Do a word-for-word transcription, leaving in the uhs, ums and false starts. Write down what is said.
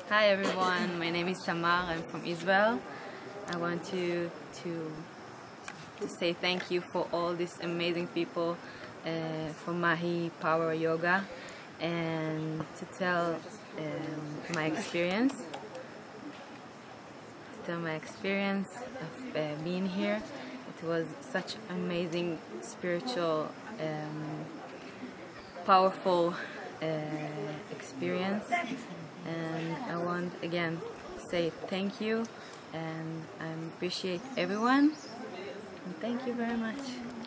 Hi everyone, my name is Tamar, I'm from Israel. I want to, to, to say thank you for all these amazing people uh, for Mahi Power Yoga and to tell um, my experience, to tell my experience of uh, being here. It was such amazing, spiritual, um, powerful uh, experience. And I want again to say thank you, and I appreciate everyone, and thank you very much.